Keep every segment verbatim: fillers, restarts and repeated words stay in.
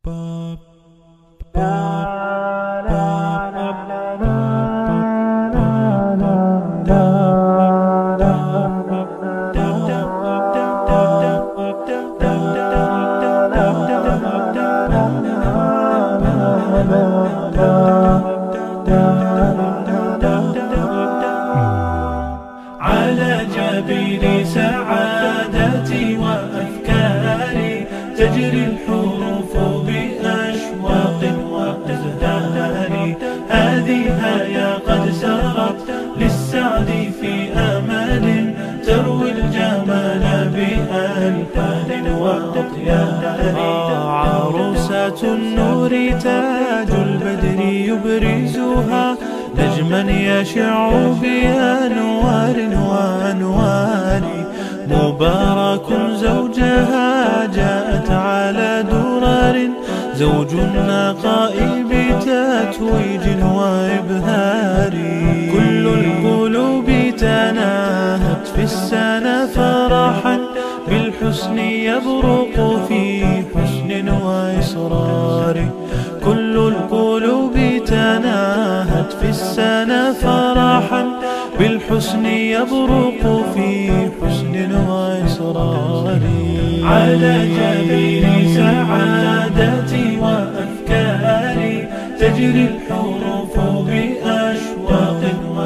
على جبين سعادتي وأفكاري تجري الحروف بأشواق وأزهار. هذه يا قد سرت للسعد في أمل تروي الجمال بألحان وأطيار. عروسة النور تاج البدر يبرزها نجما يشع بأنوار وأنوار. مبارك زوجها جاءت على درر زوج النقاء بتتويج وإبهار. كل القلوب تناهت في السنة فرحا بالحسن يبرق في حسن وإصرار. كل القلوب تناهت في السنة فرحا بالحسن يبرق في حسن وإصرار. على جبين سعادتي وأفكاري تجري الحروف بأشواق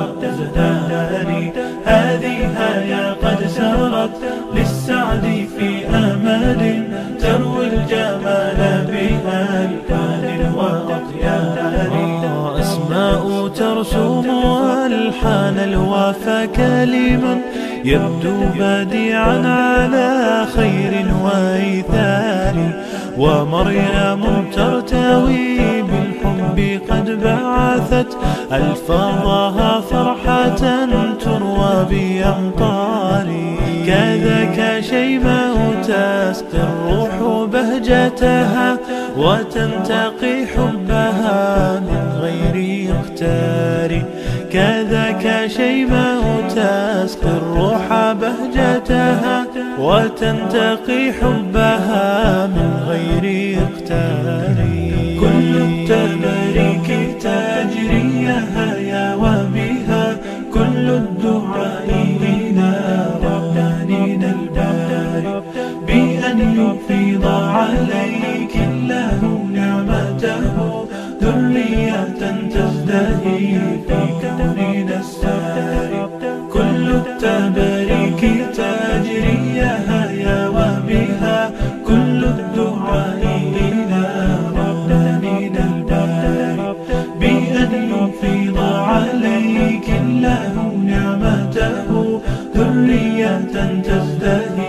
وأزهار. هذه يا قد سرت للسعد في أمل تروي الجمال بألحان وأطيار. أسماء ترسم ألحان الوفا كلما يبدو بديعا على خير وإيثار. ومريم ترتوي بالحب قد بعثت ألفاظها فرحة تروى بأمطار. كذاك شيماء تسقي الروح بهجتها وتنتقي حبها من غير اختار. كذاك شيماء تسقي الروح بهجتها وتنتقي حبها من غير اختار. كل التباريك تجري يا وبها كل الدعاء إلى ربانين الباري بأن يفيض عليك الله نعمته ذرية تزدهي في كوننا الساري. كل التباريك تجري يا وبها كل الدعاء إلى ربانين الباري بأن يفيض عليك الله نعمته ذرية تزدهي